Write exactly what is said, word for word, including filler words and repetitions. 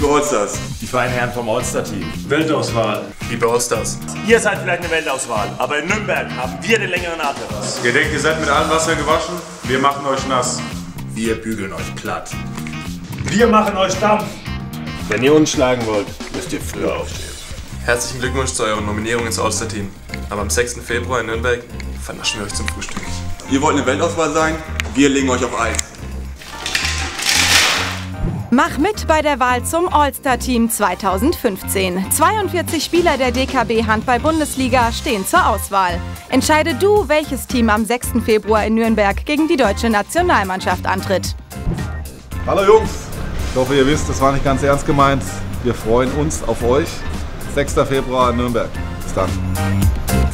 Liebe Allstars. Die feinen Herren vom All-Star-Team. Weltauswahl. Liebe Allstars. Ihr seid vielleicht eine Weltauswahl, aber in Nürnberg haben wir den längeren Atem. Ihr denkt, ihr seid mit allem Wasser gewaschen? Wir machen euch nass. Wir bügeln euch platt. Wir machen euch Dampf. Wenn ihr uns schlagen wollt, müsst ihr früher aufstehen. Herzlichen Glückwunsch zu eurer Nominierung ins All-Star-Team. Aber am sechsten Februar in Nürnberg vernaschen wir euch zum Frühstück. Ihr wollt eine Weltauswahl sein? Wir legen euch auf Eis. Mach mit bei der Wahl zum All-Star-Team zweitausendfünfzehn. zweiundvierzig Spieler der D K B Handball-Bundesliga stehen zur Auswahl. Entscheide du, welches Team am sechsten Februar in Nürnberg gegen die deutsche Nationalmannschaft antritt. Hallo Jungs, ich hoffe ihr wisst, das war nicht ganz ernst gemeint. Wir freuen uns auf euch. sechster Februar in Nürnberg. Bis dann.